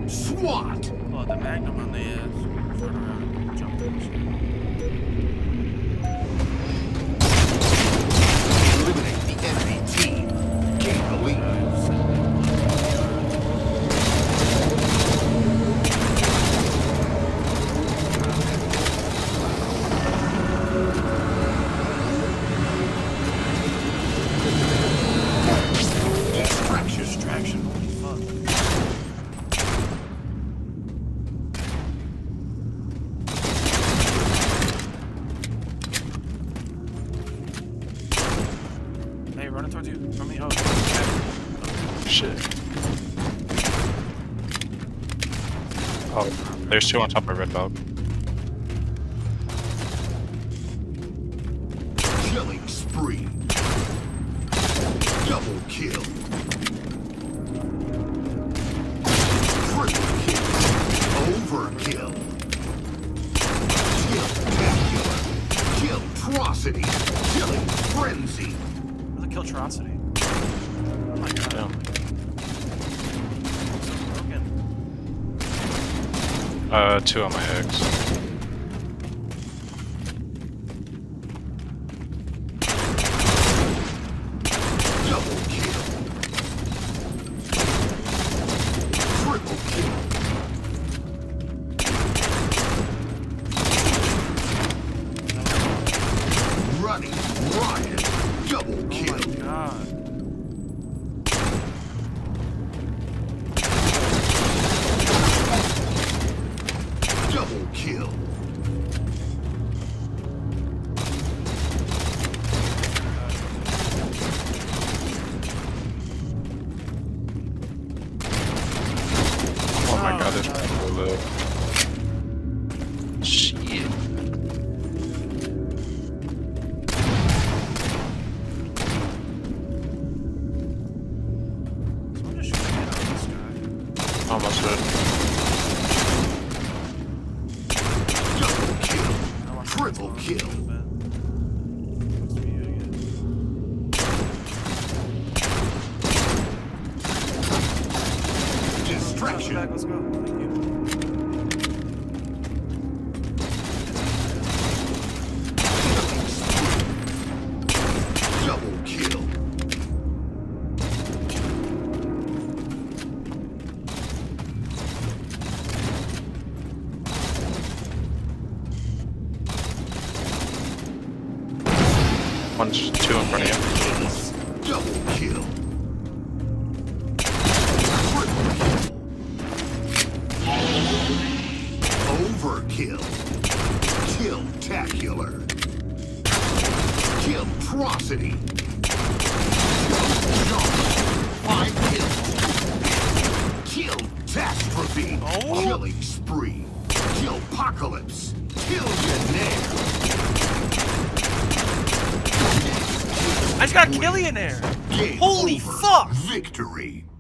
SWAT! Oh, the Magnum on the front around. Jump Eliminate the enemy team. Gain the lead. Distraction. Holy fuck. Hey, running towards you. From me. Oh, Shit. Oh, there's two on top of Red Dog. Killing spree. Double kill. Triple kill. Overkill. Kill-tacular. Kill-trocity. Killing frenzy. where's the Killtrocity? Oh my god. Yeah. So broken. Two on my X. Double kill. Triple kill. Running riot. Double kill. Oh my god. Double kill. Oh my god, there's people there. Shit. Someone just shooting at this guy. Almost dead. Double kill. I want Triple to kill. Looks to be you again. Distraction. Back, let's go. Thank you. Double kill. One's two in front of you. Ace. Double kill. Triple kill. Overkill. Kill-tacular. Kill-trocity. Five kills. Kill-tastrophe. Oh. Killing spree. Kill-pocalypse. Killionaire. I just got a Killionaire! Game Holy over. fuck! Victory.